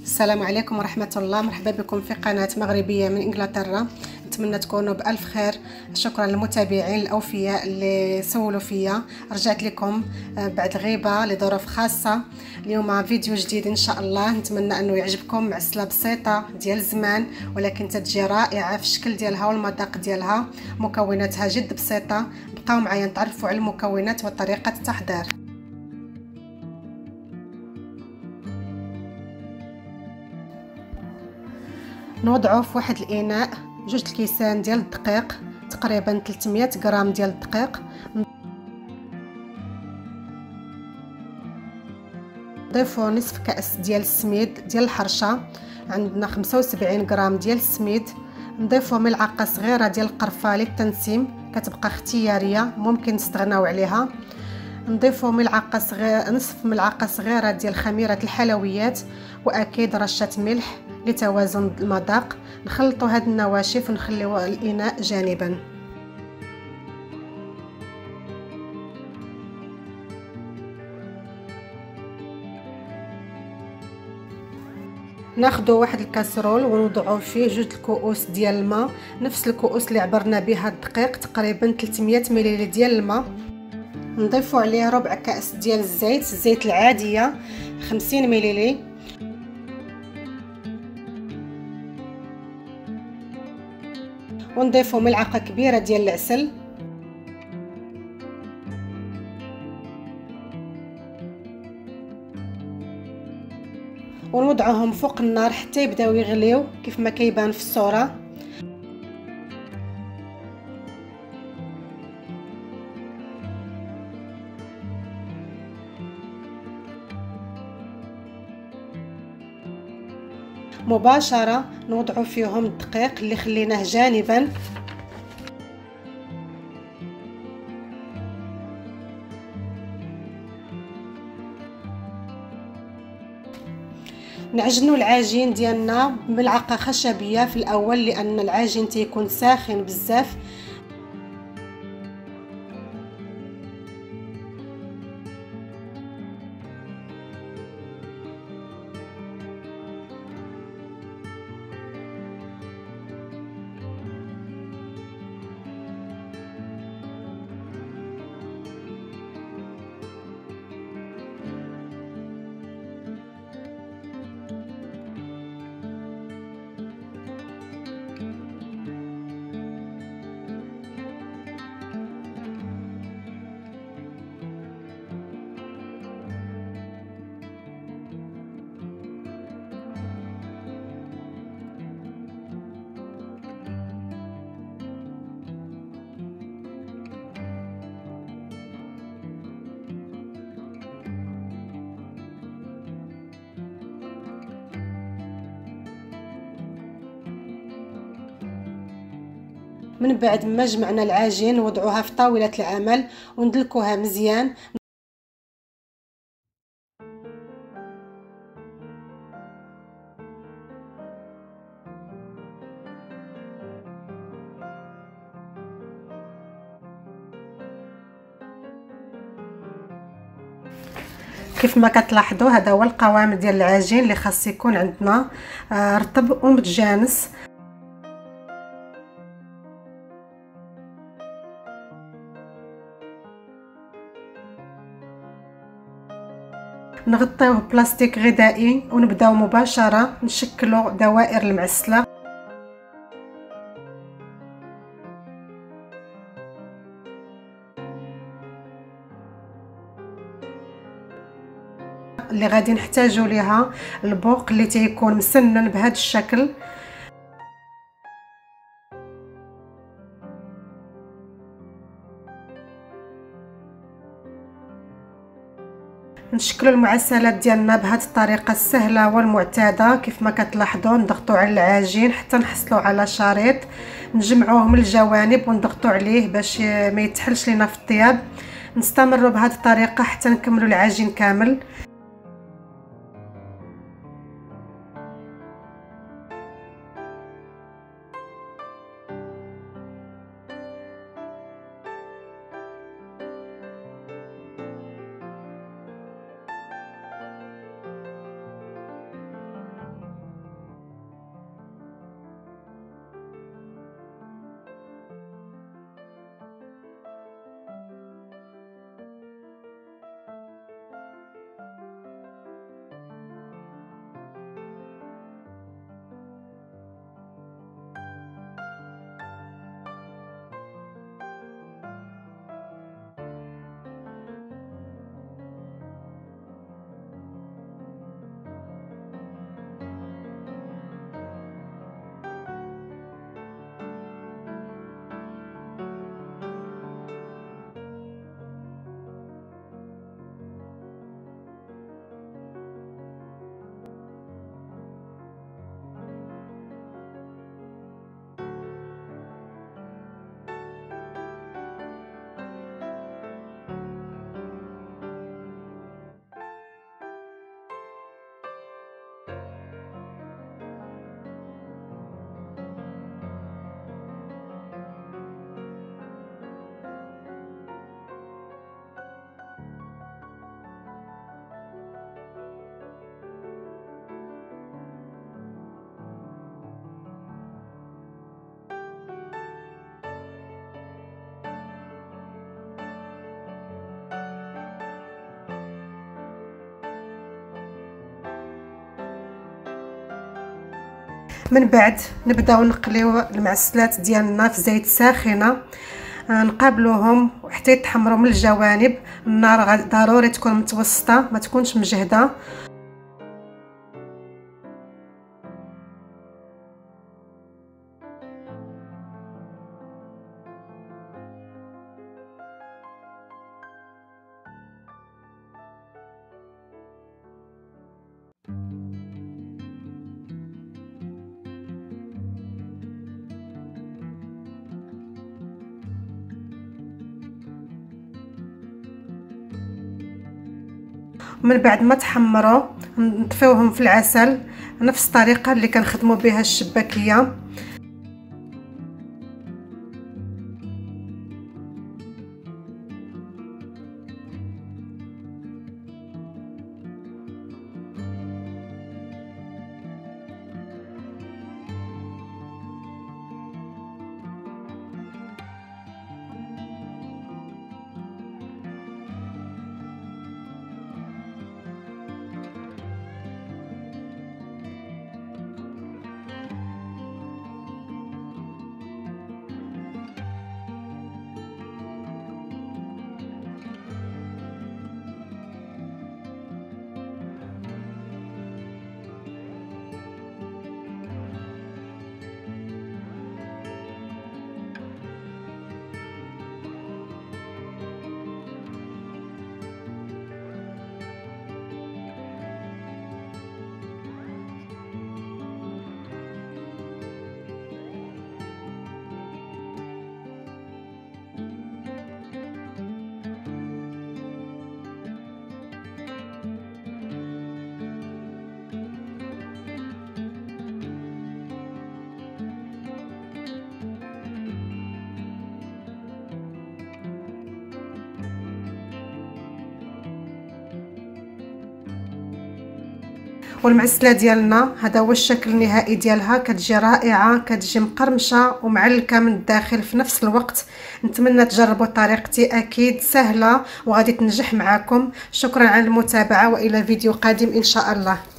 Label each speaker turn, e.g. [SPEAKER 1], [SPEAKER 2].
[SPEAKER 1] السلام عليكم ورحمة الله. مرحبا بكم في قناة مغربية من إنجلترا. نتمنى تكونوا بألف خير. شكرا للمتابعين الأوفياء اللي سولوا فيا. رجعت لكم بعد غيبة لظروف خاصة. اليوم فيديو جديد إن شاء الله، نتمنى أنه يعجبكم. معسلة بسيطة ديال الزمان ولكن تتجي رائعة في الشكل ديالها والمذاق ديالها. مكوناتها جد بسيطة. بقاو معايا نتعرفوا على المكونات وطريقة التحضير. نوضعوا في واحد الاناء 2 الكيسان ديال الدقيق، تقريبا 300 غرام ديال الدقيق. نضيفوا نصف كأس ديال السميد ديال الحرشه، عندنا 75 غرام ديال السميد. نضيفوا ملعقه صغيره ديال القرفه للتنسيم، كتبقى اختياريه ممكن تستغناو عليها. نضيفوا نصف ملعقه صغيره ديال خميره الحلويات، واكيد رشه ملح لتوازن المذاق. نخلطوا هاد النواشف ونخليو الاناء جانبا. ناخذوا واحد الكاسرول ونوضعوا فيه 2 الكؤوس ديال الماء، نفس الكؤوس اللي عبرنا بها الدقيق، تقريبا 300 ملل ديال الماء. نضيفوا عليه ربع كأس ديال الزيت العاديه 50 ملل. ونضيفوا ملعقه كبيره ديال العسل. ونوضعوهم فوق النار حتى يبداو يغليو كيف ما كيبان في الصوره. مباشره نوضعوا فيهم الدقيق اللي خليناه جانبا. نعجنوا العجين ديالنا بملعقه خشبيه في الاول، لان العجين تيكون ساخن بزاف. من بعد ما جمعنا العجين نوضعوها في طاولة العمل وندلكوها مزيان. كيف ما كتلاحظوا هذا هو القوام ديال العجين اللي خاص يكون عندنا رطب ومتجانس. نغطيوه بلاستيك غذائي ونبداو مباشره نشكلوا دوائر المعسله. اللي غادي نحتاجوا ليها البوق اللي تيكون مسنن بهذا الشكل. نشكلوا المعسلات ديالنا بهذه الطريقه السهله والمعتاده. كيف ما كتلاحظوا نضغطوا على العجين حتى نحصلوا على شريط، نجمعوه من الجوانب ونضغطوا عليه باش ما يتحلش لينا في الطياب. نستمروا بهذه الطريقه حتى نكملوا العجين كامل. من بعد نبداو نقليو المعسلات ديالنا في زيت ساخنه، نقابلوهم حتى يتحمروا من الجوانب. النار ضروري تكون متوسطه، ما تكونش مجهده. من بعد ما تحمروا نطفيوهم في العسل، نفس الطريقه اللي كنخدموا بها الشباكيه. والمعسله ديالنا هذا هو الشكل النهائي ديالها. كتجي رائعه، كتجي مقرمشه ومعلكه من الداخل في نفس الوقت. نتمنى تجربوا طريقتي، اكيد سهله وغادي تنجح معكم. شكرا على المتابعه والى فيديو قادم ان شاء الله.